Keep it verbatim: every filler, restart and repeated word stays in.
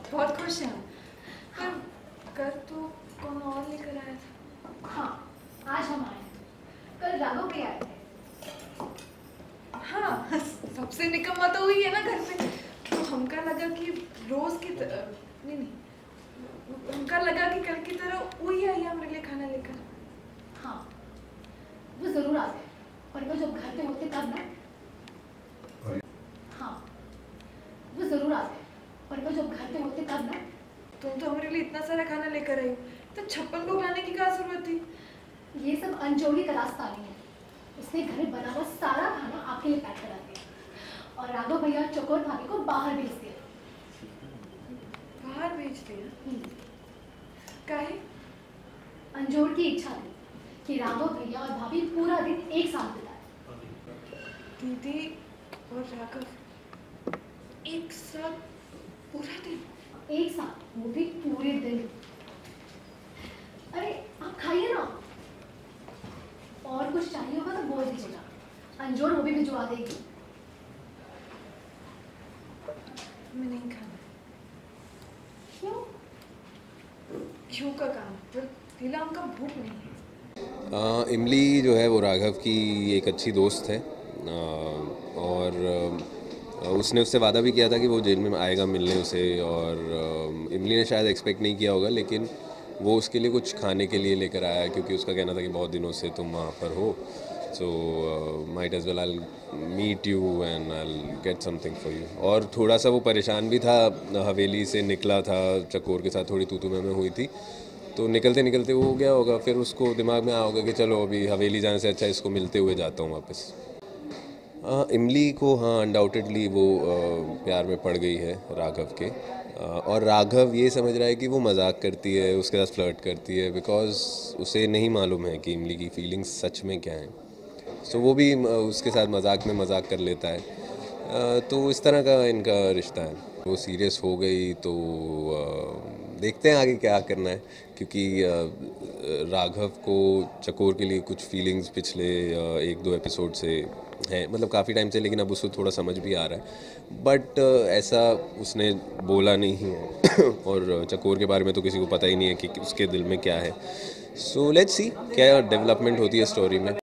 बहुत खुश हैं। हाँ। कल तो कौन और लेकर आया था? हाँ, आज हम आए हैं। कल राघव भी आए थे। हाँ, सबसे निकम्मा तो वही है ना घर पे। तो हमका लगा कि रोज की तरह नहीं नहीं हमका लगा कि कल की तरह वही आई हमारे लिए खाना लेकर। हाँ, वो जरूर आते हैं, पर वो जब घर पे होते तब ना। हाँ, वो जरूर आते हैं, पर वो जब घर पे होते तब ना। तुम तो हमारे लिए इतना सारा खाना लेकर आई हो, तो छप्पन लोग लाने की क्या जरूरत थी? ये सब अंजोड़ी का रास्ता नहीं है। उसने घर में बना हुआ सारा खाना आपके लिए पैक करा दिया और राघव भैया चकोर भाभी को बाहर भेज दिया। बाहर भेज दिया? काहे? अंजोड़ की इच्छा थी कि राघव भैया और भाभी पूरा दिन एक साथ बिताए। दीदी और राघव एक साथ पूरा दिन? एक साथ, वो भी पूरे दिन। अरे आप खाइए ना, और कुछ चाहिए होगा तो बोल दीजिएगा, अंजोर वो भी भिजवा देगी। मैं नहीं खाना। क्यों? क्यों का काम, पर दिला उनका भूख नहीं है। आ, इमली जो है वो राघव की एक अच्छी दोस्त है आ, और आ, उसने उससे वादा भी किया था कि वो जेल में आएगा मिलने उसे, और आ, इमली ने शायद एक्सपेक्ट नहीं किया होगा, लेकिन वो उसके लिए कुछ खाने के लिए लेकर आया, क्योंकि उसका कहना था कि बहुत दिनों से तुम वहाँ पर हो, so might as well I meet you and I get something for you. और थोड़ा सा वो परेशान भी था, हवेली से निकला था, चकोर के साथ थोड़ी तू तू मैं मैं हुई थी, तो निकलते निकलते वो हो गया होगा, फिर उसको दिमाग में आया होगा कि चलो अभी हवेली जाने से अच्छा इसको मिलते हुए जाता हूँ वापस। आ, इमली को हाँ अनडाउटेडली वो आ, प्यार में पड़ गई है राघव के, आ, और राघव ये समझ रहा है कि वो मजाक करती है, उसके साथ फ्लर्ट करती है, बिकॉज उसे नहीं मालूम है कि इमली की फीलिंग्स सच में क्या हैं। सो so, वो भी उसके साथ मजाक में मजाक कर लेता है, आ, तो इस तरह का इनका रिश्ता है। वो सीरियस हो गई तो आ, देखते हैं आगे क्या करना है, क्योंकि राघव को चकोर के लिए कुछ फीलिंग्स पिछले एक दो एपिसोड से हैं, मतलब काफ़ी टाइम से, लेकिन अब उसको थोड़ा समझ भी आ रहा है, बट ऐसा उसने बोला नहीं है और चकोर के बारे में तो किसी को पता ही नहीं है कि उसके दिल में क्या है। सो लेट्स सी क्या डेवलपमेंट होती है स्टोरी में।